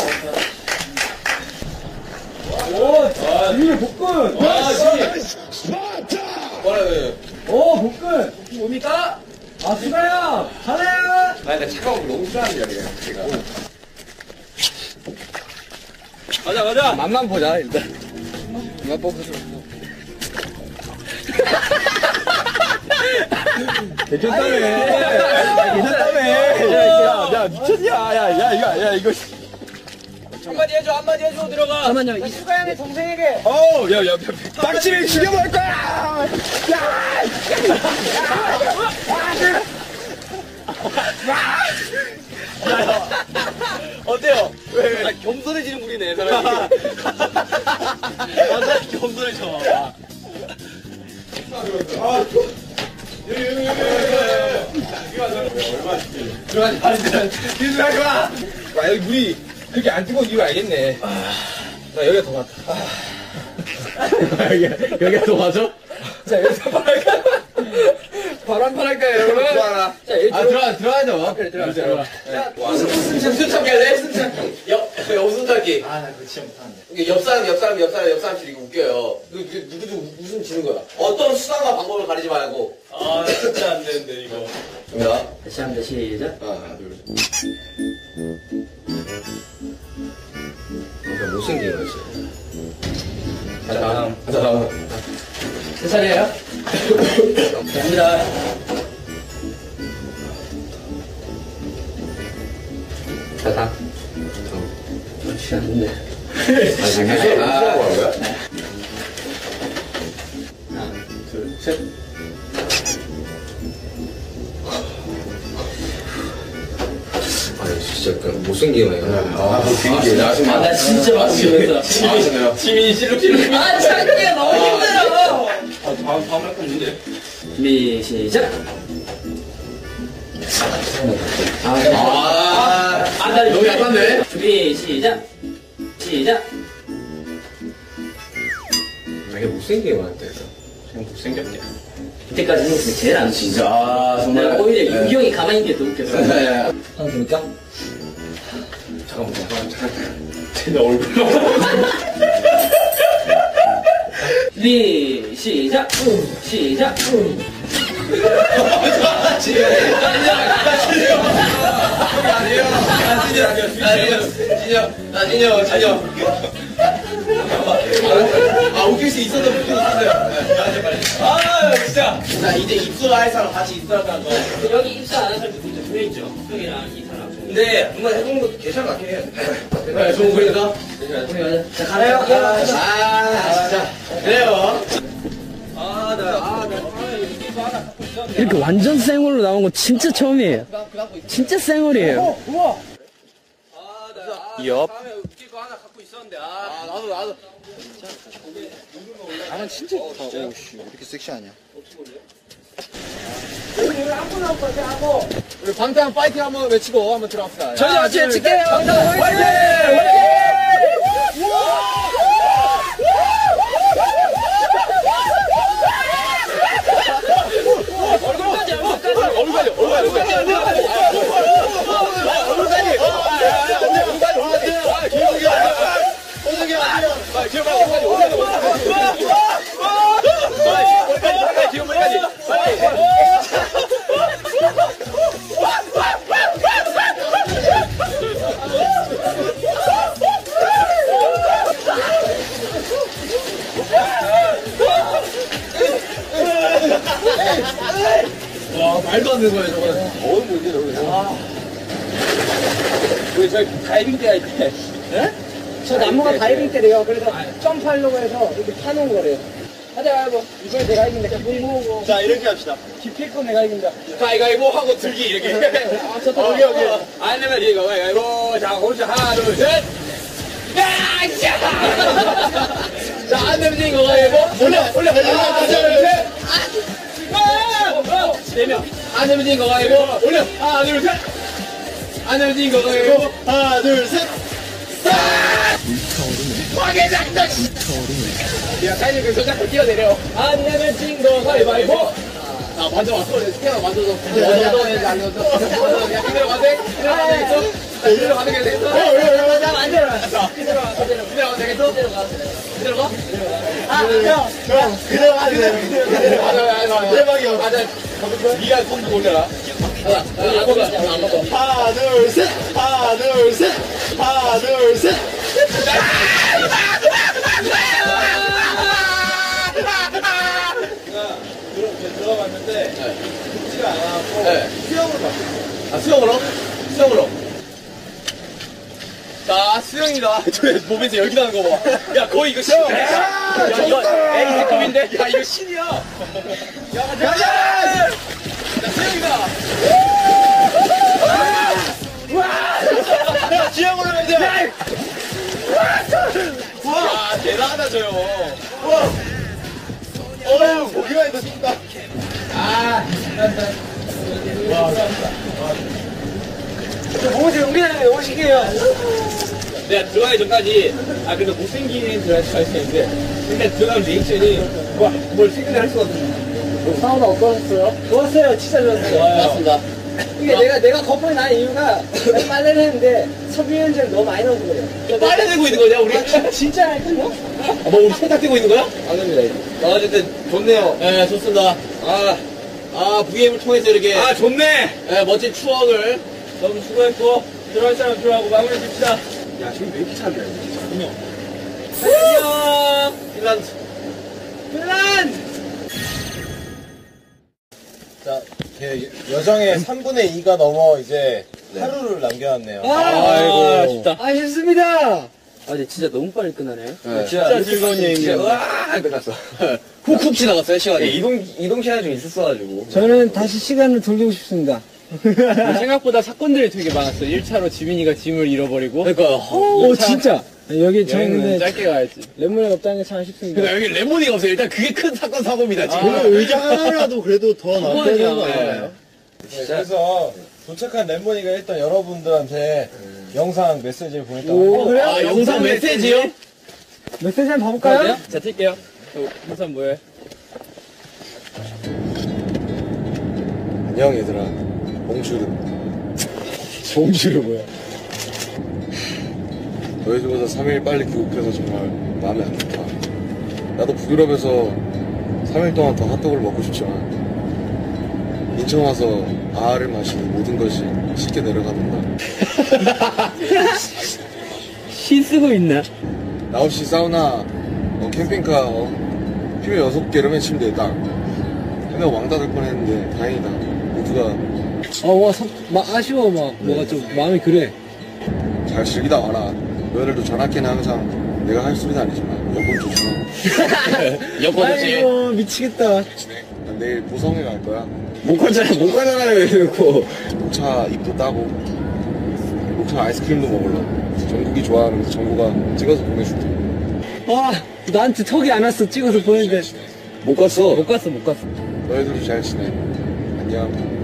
S2: 오, 지민이 복근.
S4: 아, 지금. 뭐라고요?
S2: 오, 복근.
S8: 뭡니까?
S2: 아, 수가야. 잘해요.
S3: 아, 근데 차가운 거 너무 싫어하는 자리에요, 제가. 가자, 가자! 맛만 보자, 일단. 맛 뽑아서.
S2: 괜찮다며. 괜찮다며. 야, 야, 야, 미쳤냐. 야, 야, 야, 야, 이거.
S6: 한마디 해줘, 한마디 해줘, 들어가.
S8: 잠깐만요.
S6: 이수가 형의 동생에게.
S2: 어우, 야, 야, 야, 박치를 죽여버릴 거야!
S6: 어때요?
S2: 왜, 왜?
S6: 아, 겸손해지는 분이네, 사람이. 맞아, 겸손해져.
S2: 들어가지 마, 들어가지 마! 와, 여기 물이 그렇게 안 뜨거운 이유 알겠네. 나 여기가 더 맞다. 여기, 여기가 더 맞아? 자, 여기서 바랄까? 바람 바랄까요, 여러분? 들어와라. 자, 여기 아, 들어와, 들어와야죠. 그래, 들어와, 들어와.
S4: 승승 참기 할래? 승승. 옆, 웃음 참기.
S2: 아, 나 그거 진짜 못하는데.
S4: 이게 옆 사람, 옆 사람, 옆 사람, 옆 사람씩 이렇게 웃겨요. 누구, 누구도 웃음 지는 거야. 어떤 수단과 방법을 가리지 말고.
S6: 아, 진짜 안 되는데, 이거.
S4: 갑니다.
S8: 다시 한번 시작.
S4: 하나, 둘, 셋. 뭔가 못생긴 거였어요. 자, 다음. 자, 다음.
S8: 세 살이에요? 갑니다. 자, 다음. 그렇지 않네.
S4: 아, 지금 해서 하는 거야?
S8: 하나, 둘, 셋.
S4: 아, 진짜 약간 못생긴 애가.
S2: 아, 되게
S4: 아,
S8: 아, 나 진짜 맞추면서.
S4: 아, 진짜요?
S6: 지민이 실룩실룩.
S7: 아, 자기야 너무 힘들어.
S6: 아, 다음, 다음 할거 있는데.
S8: 준비, 시작.
S4: 아, 아,
S8: 아, 나
S4: 너무 약한데?
S8: 준비, 시작. 시작.
S4: 되게 못생긴 애한테.
S6: 그냥 못생겼게.
S8: 이때까지 했는데 제일 안 웃긴다.
S4: 진짜, 아, 정말.
S8: 내가 오히려 유경이 가만히 있는 게 더 웃겼어.
S4: 한번 들을까? 잠깐만, 잠깐만, 잠깐만.
S6: 쟤네 얼굴.
S8: 준비, 시작. 시작.
S4: 진영, 진영, 진영. 아, 웃길 수 있어도 웃길 수 있어요.
S6: 아, 진짜.
S4: 자, 이제 입술할 사람 같이 입술할 사람.
S8: 여기 입사 안 한 사람도 진짜 두명 있죠. 형이랑 이 사람.
S4: 근데 정말 해보는 것도 괜찮은 것 같긴 해요. 네, 좋은 거니까.
S8: 자, 가나요?
S4: 아, 아, 진짜. 그래요.
S6: 아, 나, 아, 나.
S8: 이렇게 완전 생얼로 나온 거 진짜 처음이에요. 진짜 생얼이에요.
S6: 옆.
S4: 다음에 웃길 거 하나 갖고 있었는데, 아, 나도, 나도.
S2: 나는 진짜 좋다. 오우, 씨, 왜 이렇게 섹시하냐. 우리 방탄 파이팅 한번 외치고 한번 들어갑시다.
S6: 저희 같이 칠게요.
S2: 화이팅!
S6: 얼굴까지, 얼굴까지. 얼굴까지, 얼굴까지.
S2: 와, 말도 안 되는 거야, 저거는. 어우, 뭐지, 저거.
S6: 우리 저희 다이빙 때 할 때. 예?
S8: 저 나무가 다이빙 때래요. 그래서 점프하려고 해서 이렇게 파놓은 거래요. 하자, 뭐. 이번에 내가 이긴다. 물 모으고.
S2: 자, 이렇게 합시다.
S8: 기필코 내가 이긴다.
S6: 가위가위보 하고 들기, 이렇게.
S8: 아, 저
S6: 어, 여기, 여기. 안 되면 이거, 가위가위보. 자, 오른쪽 하나, 둘, 셋. 야, 자! 자, 안 되면 이거 가위가위보. 올려, 올려, 올려. 하나, 둘, 셋. 네 명. 안 되면 이거 가위가위보. 올려. 하나, 둘, 셋. 안 되면 이거 가위가위보.
S2: 하나, 둘, 셋.
S6: 화개장도 야, 사이즈 그 손잡고 뛰어내려. 안 내면 진거 가위바위보. 아, 만져봤어. 스캐너 만져서. 너도 해야지, 안 넣어서. 야, 그대로 가세. 그대로 가면 되겠어? 그대로 가면 되겠어? 나 만져라. 자, 그대로 가. 그대로 가면 되겠어? 그대로 가?
S2: 아, 형, 형, 그대로 가, 그대로, 그대로 가.
S6: 맞아, 맞아, 맞아.
S2: 대박이야.
S6: 맞아. 네가 손 들고 올려라. 하나, 안 먹어, 안 먹어.
S2: 하나, 둘, 셋. 하나, 둘, 셋. 하나, 둘, 셋. 들어봤는데 쉽지가 않았고
S4: 네.
S2: 수영으로 봤어요.
S4: 아, 수영으로? 수영으로.
S2: 자, 수영이다. 저 몸에서 열기 나는 거 봐. 야, 거의 이거 신. 야, 이거 A급인데? 야, 이거 신이야. 야, 가자! 자, 수영이다. 야, 지영 올라가야 돼. 와, 대단하다, 저 형. 와. 어우, 보기만 해도 좋다. 아, 와, 저 보고서 연기하는 게 너무 신기해요.
S3: 내가 들어가기 전까지, 아, 근데 못생긴 들어갈 수가 있었는데, 근데 들어가면 리액션이, 와, 뭘 생각을 할 수가 없어.
S6: 사우나 어떠셨어요?
S2: 좋았어요. 진짜 좋았어요.
S6: 좋아요.
S2: 고맙습니다.
S6: 이게 내가, 내가 거품이 난 이유가 빨래를 했는데 섬유유연제를 너무 많이 넣은 거예요.
S2: 빨래 들고 있는 거냐, 우리?
S6: 진짜 알거든요?
S2: 아, 뭐, 우리 세탁 들고 있는 거야?
S6: 안 됩니다.
S2: 아, 어쨌든, 좋네요. 예, 좋습니다. 아, 아, 브이엠을 통해서 이렇게.
S3: 아, 좋네!
S2: 예, 멋진 추억을.
S3: 너무 수고했고, 들어갈 사람 들어가고 마무리 줍시다.
S2: 야, 지금 왜 이렇게 차네? 안녕.
S3: 안녕!
S2: 핀란드.
S3: 핀란드!
S1: 자, 여정의 삼분의 이가 넘어 이제 하루를 남겨놨네요.
S3: 아, 아쉽다.
S6: 아쉽습니다. 아, 근데 진짜 너무 빨리 끝나네요.
S2: 네, 진짜 즐거운 여행이에요. 와, 끝났어. 훅훅 지나갔어요, 시간이.
S9: 이동, 이동 시간이 좀 있었어가지고.
S6: 저는 다시 시간을 돌리고 싶습니다.
S8: 생각보다 사건들이 되게 많았어. 일 차로 지민이가 짐을 잃어버리고.
S2: 그러니까,
S6: 오, 진짜. 여기 저희
S8: 여행은
S6: 근데
S8: 짧게 가야지.
S6: 레몬이 없다는 게 참 아쉽습니다.
S2: 그러니까 여기 레모니가 없어요. 일단 그게 큰 사건, 사고입니다, 지금.
S1: 아, 의자 하나라도 그래도 더 나와야 되는 거 아니에요?
S2: 네.
S1: 그래서 도착한 lemmon이가 일단 여러분들한테 영상 메시지를 보냈다고
S6: 오,
S1: 합니다.
S6: 그래요?
S2: 아, 영상 메시지요?
S6: 메시지 한번 봐볼까요?
S8: 자, 튈게요. 우선 뭐해?
S1: 안녕 얘들아, 봉주르. 봉주르 뭐야? 너희들보다 삼 일 빨리 귀국해서 정말 마음이 안 좋다. 나도 북유럽에서 삼 일 동안 더 핫도그를 먹고 싶지만 인천 와서 아아를 마시니 모든 것이 쉽게 내려가는다.
S6: 시 쓰고 있나?
S1: 나 없이 사우나, 어, 캠핑카, 어, 피면 여섯 개를 맨치면 돼, 딱. 해가 왕 닫을 뻔했는데 다행이다. 모두가
S6: 아, 와, 참, 막 아쉬워, 막. 뭐가 좀 마음이 그래.
S1: 잘 즐기다 와라. 너희들도 전학기는 항상 내가 할 소리는 아니지만 여권 조심하고.
S2: 여권 조심.
S6: 아이고, 미치겠다.
S1: 난 내일 보성에 갈 거야.
S9: 못 가잖아, 못 가잖아, 왜 이러고.
S1: 녹차 잎도 따고 녹차 아이스크림도 먹을라. 정국이 좋아하는 정국아 찍어서 보내줄게.
S6: 아, 나한테 턱이 안 왔어. 찍어서 보냈는데.
S9: 못 갔어.
S6: 못 갔어, 못 갔어.
S1: 너희들도 잘 지내. 안녕.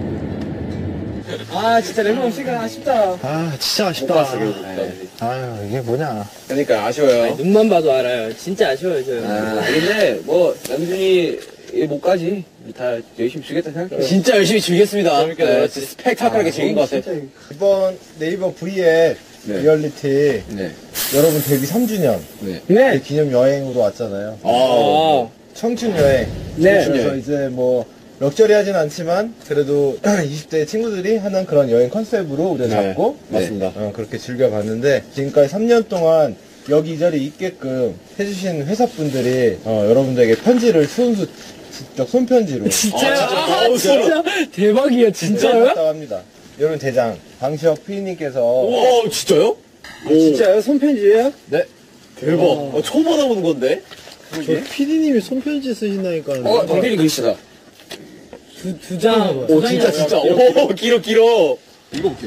S6: 아, 진짜 레몬 없으니까 아쉽다.
S1: 아 진짜 아쉽다. 아유 이게 뭐냐.
S2: 그러니까 아쉬워요.
S6: 눈만 봐도 알아요. 진짜 아쉬워요, 저.
S9: 아, 근데 뭐, 남준이 못 가지. 다 열심히 주겠다 생각해.
S2: 진짜 열심히 즐겼습니다.
S1: 재밌게
S2: 네,
S1: 놀았지.
S2: 스펙타클하게 즐긴 것 같아요.
S1: 이번 네이버 V앱
S9: 네.
S1: 리얼리티
S9: 네.
S1: 여러분 데뷔 삼 주년
S9: 네.
S6: 네.
S1: 기념 여행으로 왔잖아요.
S2: 아,
S1: 청춘 여행.
S6: 네.
S1: 그래서 이제 뭐 럭셔리하진 않지만 그래도 이십 대 친구들이 하는 그런 여행 컨셉으로 우리가
S2: 네,
S1: 잡고
S2: 맞습니다.
S1: 어, 그렇게 즐겨봤는데 지금까지 삼 년 동안 여기 이 자리에 있게끔 해주신 회사분들이 어, 여러분들에게 편지를 순수 직접 손편지로
S6: 진짜요?
S2: 아,
S6: 아, 진짜? 대박이야, 진짜요?
S1: 했다고 합니다. 여러분 대장 방시혁 피디님께서
S2: 오, 진짜요?
S6: 진짜요? 손편지예요?
S1: 네
S2: 대박. 어, 처음 받아보는 건데?
S1: 저 피디님이 손편지 쓰신다니까.
S2: 어, 정필이 글씨다.
S6: 두, 두 장.
S2: 오, 진짜, 진짜. 오, 길어, 길어.
S1: 읽어볼게요.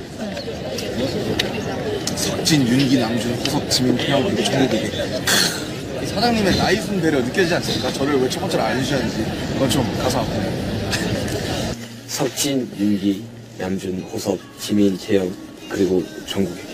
S1: 석진, 윤기, 남준, 호석, 지민, 태영, 그리고 정국에게. 사장님의 나이 순 배려 느껴지지 않습니까? 저를 왜 첫 번째로 알려주셨는지 그건 좀 가서
S9: 석진, 윤기, 남준, 호섭, 지민, 재영, 그리고 정국에게.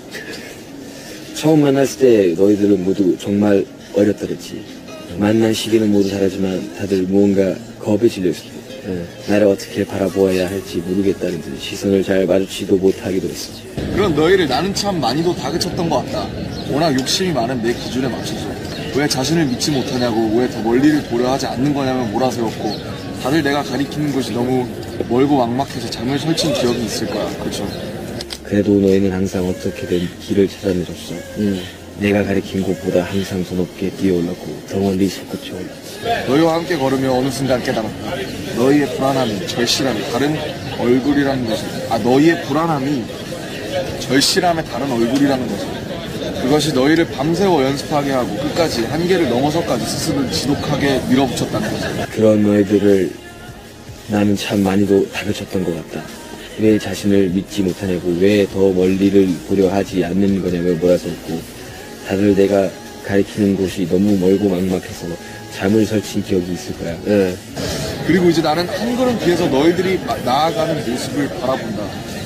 S9: 처음 만났을 때 너희들은 모두 정말 어렸다 그랬지. 만난 시기는 모두 다르지만 다들 무언가 겁에 질렸을 때 나를 어떻게 바라보아야 할지 모르겠다는 듯 시선을 잘 마주치도 못하기도 했었지.
S1: 그런 너희를 나는 참 많이도 다그쳤던 것 같다. 워낙 욕심이 많은 내 기준에 맞춰서 왜 자신을 믿지 못하냐고 왜 더 멀리를 보려 하지 않는 거냐면 몰아세웠고 다들 내가 가리키는 것이 너무 멀고 막막해서 잠을 설친 기억이 있을 거야. 그렇죠?
S9: 그래도 너희는 항상 어떻게든 길을 찾아내줬어. 응. 내가 가리킨 곳보다 항상 더 높게 뛰어올랐고 더 멀리 솟구쳐 올랐어.
S1: 너희와 함께 걸으며 어느 순간 깨달았다. 너희의 불안함이 절실함이 다른 얼굴이라는 것을 아 너희의 불안함이
S10: 절실함의 다른 얼굴이라는 거죠. 그것이 너희를 밤새워 연습하게 하고 끝까지 한계를 넘어서까지 스스로를 지독하게 밀어붙였다는 거죠.
S9: 그런 너희들을 나는 참 많이도 다그쳤던 것 같다. 왜 자신을 믿지 못하냐고, 왜 더 멀리를 보려 하지 않는 거냐고 몰아섰고, 다들 내가 가리키는 곳이 너무 멀고 막막해서 잠을 설친 기억이 있을 거야.
S10: 네. 그리고 이제 나는 한 걸음 뒤에서 너희들이 나아가는 모습을 바라본다.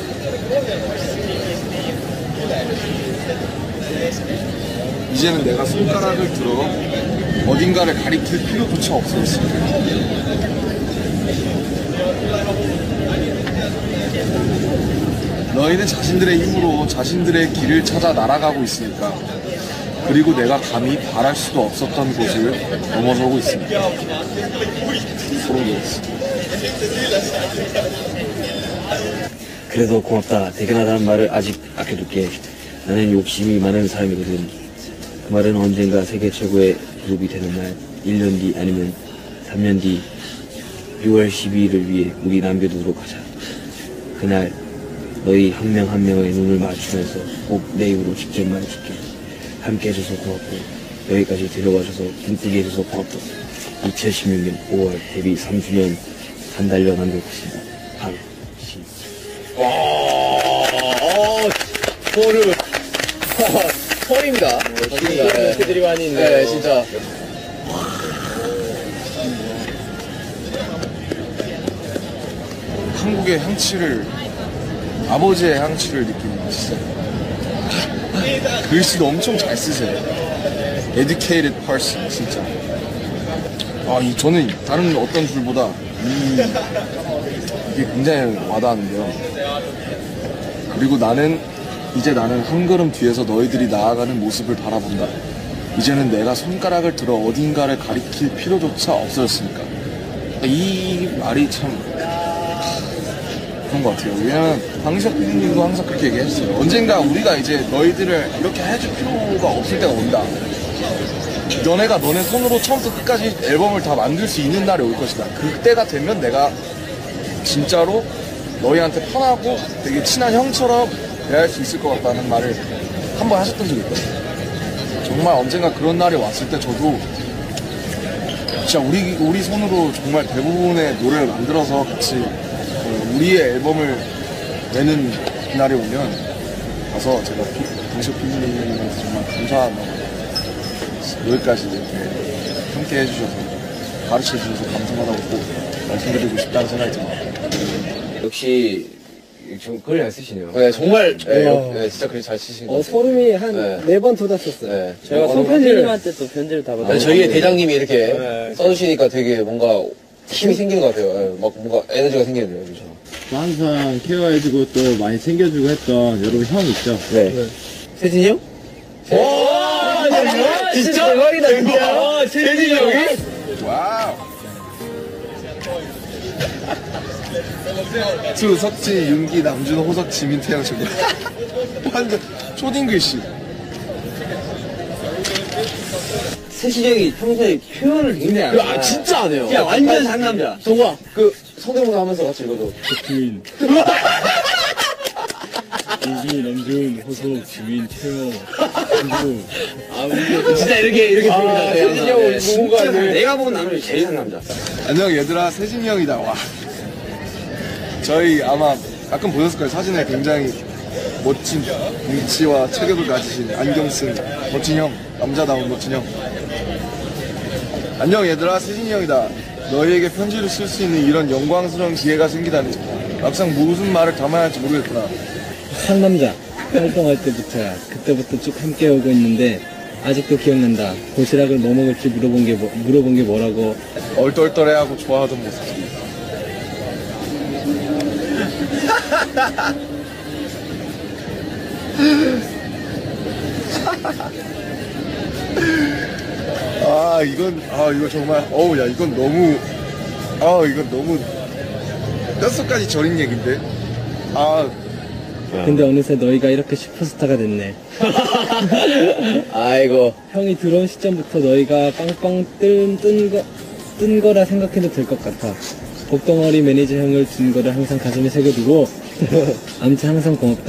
S10: 이제는 내가 손가락을 들어 어딘가를 가리킬 필요조차 없었어. 너희는 자신들의 힘으로 자신들의 길을 찾아 날아가고 있으니까. 그리고 내가 감히 바랄 수도 없었던 곳을 넘어서고 있습니다. 소름 돋았어.
S9: 그래도 고맙다. 대견하다는 말을 아직 아껴둘게. 나는 욕심이 많은 사람이거든. 그 말은 언젠가 세계 최고의 그룹이 되는 날, 일 년 뒤 아니면 삼 년 뒤 유월 십이일을 위해 우리 남겨두도록 하자. 그날 너희 한 명 한 명의 눈을 맞추면서 꼭 내 입으로 직접 말해줄게. 함께 해줘서 고맙고 여기까지 데려와줘서 기쁘게 해줘서 고맙다. 이천십육 년 오월 데뷔 삼 주년 한 달여 남길 것입니다. 방 시.
S2: 와, 어, 소름. 소름입니다. 소름입니다. 그들이 많이 있네. 네, 진짜.
S10: 한국의 향취를, 아버지의 향취를 느끼는 진짜. 글씨도 엄청 잘 쓰세요. Educated person, 진짜. 아, 이, 저는 다른 어떤 줄보다 이, 이게 굉장히 와닿았는데요. 그리고 나는, 이제 나는 한 걸음 뒤에서 너희들이 나아가는 모습을 바라본다. 이제는 내가 손가락을 들어 어딘가를 가리킬 필요조차 없어졌으니까. 이 말이 참 그런 것 같아요. 왜냐면 방시혁 피디님도 항상 그렇게 얘기했어요. 언젠가 우리가 이제 너희들을 이렇게 해줄 필요가 없을 때가 온다. 너네가 너네 손으로 처음부터 끝까지 앨범을 다 만들 수 있는 날이 올 것이다. 그때가 되면 내가 진짜로 너희한테 편하고 되게 친한 형처럼 대할 수 있을 것 같다는 말을 한 번 하셨던 적이 있거든요. 정말 언젠가 그런 날이 왔을 때 저도 진짜 우리, 우리 손으로 정말 대부분의 노래를 만들어서 같이 우리의 앨범을 내는 날이 오면 가서 제가 방시혁 피디님한테 정말 감사하다고 여기까지 이렇게 함께 해주셔서 가르쳐 주셔서 감사하다고 꼭 말씀드리고 싶다는 생각이 듭니다.
S9: 역시 좀 글 잘 쓰시네요.
S2: 네, 정말 네, 네, 진짜 글 잘 쓰신 것
S8: 어,
S2: 같아요.
S8: 소름이 한 네 번 돋았었어요.
S2: 네.
S8: 제가 손편지님한테 또 편지를 다
S2: 네,
S8: 받았어요.
S2: 저희의 대장님이 이렇게 써주시니까 되게 뭔가 힘이 생기는 것 같아요. 네, 막 뭔가 에너지가 생기네요. 그렇죠.
S1: 항상 케어해주고 또 많이 챙겨주고 했던 여러분 형 있죠?
S2: 네. 세진이 형?
S8: 와, 진짜 대박이다, 진짜.
S2: 세진이 형이?
S10: 와우. 수, 석진, 윤기, 남준호, 호석, 지민, 태영, 정말 완전 초딩 글씨.
S8: 세진이 형이 평소에 표현을 굉장히 안 해요.
S2: 아, 진짜 안 해요.
S8: 야, 완전 상남자.
S2: 동아, 그 성대모사 하면서 같이 읽어줘.
S1: 주민 윤기, 남준, 호석, 지민, 태영, 친구.
S2: 아, 우리 진짜 이렇게, 이렇게 부릅니다. 세진이 형은 누군가
S8: 내가 본 남자 제일 상남자.
S10: 안녕 얘들아, 세진이 형이다. 와. 저희 아마 가끔 보셨을 거예요. 사진에 굉장히 멋진 뭉치와 체격을 가지신 안경 쓴 멋진 형, 남자다운 멋진 형. 안녕 얘들아, 세진이 형이다. 너희에게 편지를 쓸 수 있는 이런 영광스러운 기회가 생기다니 막상 무슨 말을 담아야 할지 모르겠구나.
S8: 상남자 활동할 때부터야. 그때부터 쭉 함께 오고 있는데 아직도 기억난다. 도시락을 뭐 먹을지 물어본 게 뭐, 물어본 게 뭐라고.
S10: 얼떨떨해하고 좋아하던 모습. 아 이건 아 이거 정말 어우 야 이건 너무 아 이건 너무 뼛속까지 저린 얘긴데. 아
S8: 근데 어느새 너희가 이렇게 슈퍼스타가 됐네.
S2: 아이고.
S8: 형이 들어온 시점부터 너희가 빵빵 뜬, 뜬, 거, 뜬 거라 생각해도 될 것 같아. 복덩어리 매니저 형을 둔 거를 항상 가슴에 새겨두고 아무튼 항상 고맙다.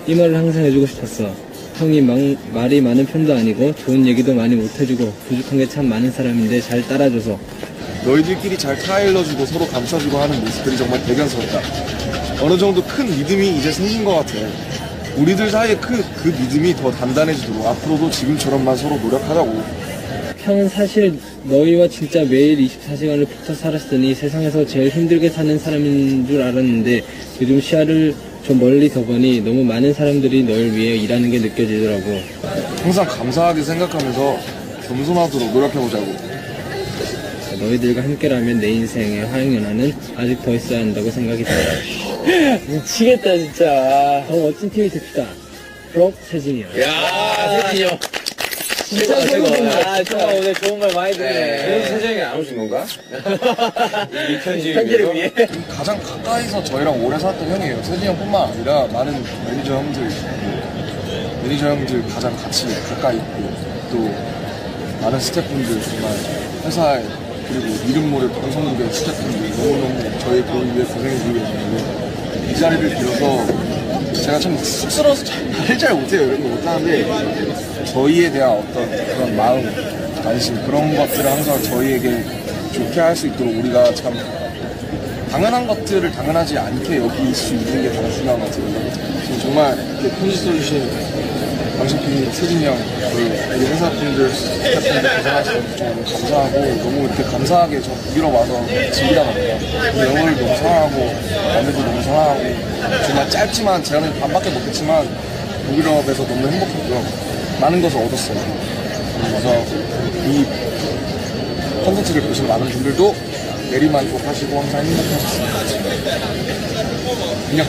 S8: 이 말을 항상 해주고 싶었어. 형이 막, 말이 많은 편도 아니고 좋은 얘기도 많이 못해주고 부족한 게 참 많은 사람인데 잘 따라줘서
S10: 너희들끼리 잘 타일러주고 서로 감싸주고 하는 모습들이 정말 대견스럽다. 어느 정도 큰 믿음이 이제 생긴 것 같아. 우리들 사이에 그, 그 믿음이 더 단단해지도록 앞으로도 지금처럼만 서로 노력하자고.
S8: 형은 사실 너희와 진짜 매일 이십사 시간을 붙어 살았으니 세상에서 제일 힘들게 사는 사람인 줄 알았는데 요즘 시야를 좀 멀리 더 보니 너무 많은 사람들이 널 위해 일하는 게 느껴지더라고.
S10: 항상 감사하게 생각하면서 겸손하도록 노력해보자고.
S8: 너희들과 함께라면 내 인생의 화양연화는 아직 더 있어야 한다고 생각이 들어. 미치겠다 진짜. 더 멋진 팀이 됩시다. 프로 세진이 형.
S3: 야, 세진이 형.
S8: 진짜 세진이야. 아, 정말 오늘 좋은 말 많이 듣네.
S9: 세정이 안 오신 건가?
S3: 이 편지
S8: 편지를 위해.
S10: 가장 가까이서 저희랑 오래 살았던 형이에요. 세진이 형뿐만 아니라 많은 매니저 형들, 매니저 형들 가장 같이 가까이 있고 또 많은 스태프분들 정말 회사에 그리고 이름 모를 방송국의 스태프분들 너무너무 저희 보기 위해 고생해주고 계시는데 이 자리를 빌어서 제가 참 쑥스러워서 잘, 잘 못해요. 이런 거 못하는데 저희에 대한 어떤 그런 마음, 관심 그런 것들을 항상 저희에게 좋게 할 수 있도록 우리가 참 당연한 것들을 당연하지 않게 여길 수 있는 게 가장 중요한 것 같아요. 지금 정말 이렇게 편지 써주신 방식팀 세진이 형, 우리 회사분들, 스태프분들 고생하시는 정말 감사하고 너무 이렇게 감사하게 저 북유럽 와서 즐기다 보니까 우리 영어를 너무 사랑하고 남들도 너무 사랑하고 정말 짧지만 제가 반밖에 못했지만 북유럽에서 너무 행복했고요. 많은 것을 얻었어요. 그래서 이 컨텐츠를 보신 많은 분들도 내리만족하시고 항상 행복하셨으면 좋겠습니다. 안녕.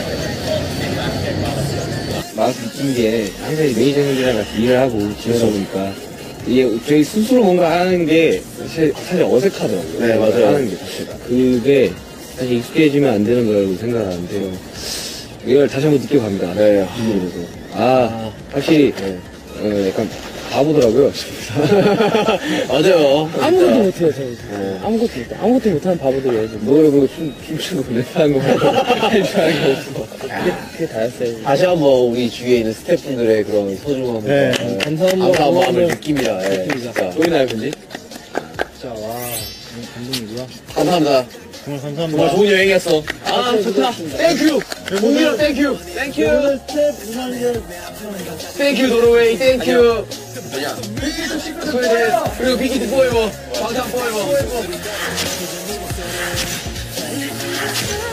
S9: 마음 느낀 게 항상 매니저 형들이랑 같이 일을 하고 지내다 보니까 이게 저희 스스로 뭔가 하는 게 사실, 사실 어색하더라고요.
S3: 네, 맞아요.
S9: 하는 게 사실. 그게 사실 익숙해지면 안 되는 거라고 생각하는데 이걸 다시 한번 느껴갑니다. 네. 그래서 아, 확실히 어, 약간 바보더라고요.
S3: 맞아요.
S8: 아무것도 못해요 저희. 아무것도 못해. 아무것도 못하는 바보들이에요.
S9: 노래 보고 춤, 춤추고 랩하는 거 보고 할 줄 아는 게 없어.
S8: 그게, 그게 다였어요.
S3: 다시 한번 우리 주위에 있는 스태프분들의 그런 소중함과
S8: 네.
S3: 네.
S8: 감사한
S3: 감사한
S8: 마음을
S3: 마음을 느낍니다. 예.
S8: 느낍니다.
S3: 진짜. 보이나요, 편지?
S8: 진짜 와 정말 감동이고요.
S3: 감사합니다.
S1: 정말 감사합니다.
S3: 정말 좋은 여행이었어. 아, 좋다. 땡큐. 공유로 땡큐. 땡큐. 땡큐, 노르웨이. 땡큐. 스웨덴. 그리고 빅히트 포에버. 방탄 포에버.